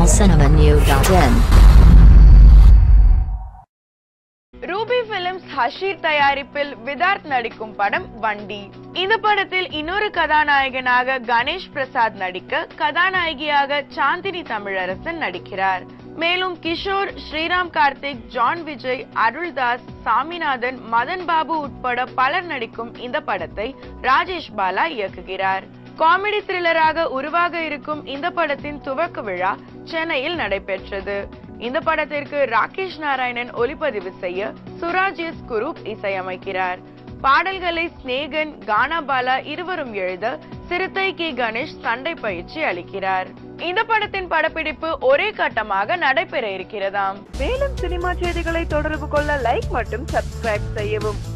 tamilcinemanew.in. Ruby films Hasheer தயாரிப்பில் விதார்த் நடிக்கும் படம் வண்டி. இந்த படத்தில் இன்னொரு கதாநாயகனாக கணேஷ் பிரசாத் நடிக்க கதாநாயகியாக சாந்தினி தமிழரசன் நடிக்கிறார். மேலும் கிஷோர், ஸ்ரீராம் கார்த்திக், ஜான் விஜய், அருள்தாஸ், சாமிநாதன், மதன் பாபு உட்பட பலர் நடிக்கும் இந்த படத்தை ராஜேஷ் பாலா இயக்குகிறார். காமெடி த்ரில்லராக உருவாக இருக்கும் இந்த படத்தின் துவக்க விழா சென்னையில் நடைபெற்றது. இந்த படத்திற்கு ராகேஷ் நாராயணன் ஒளிப்பதிவு செய்ய சுராஜ் எஸ் குரூப் இசையமைக்கிறார். பாடல்களை ஸ்நேகன், கானா பாலா இருவரும் எழுத சிறுத்தை கே கணேஷ் சண்டை பயிற்சி அளிக்கிறார். இந்த படத்தின் படப்பிடிப்பு ஒரே கட்டமாக நடைபெற இருக்கிறதாம். மேலும் சினிமா செய்திகளை தொடர்பு கொள்ள லைக் மற்றும் சப்ஸ்கிரைப் செய்யவும்.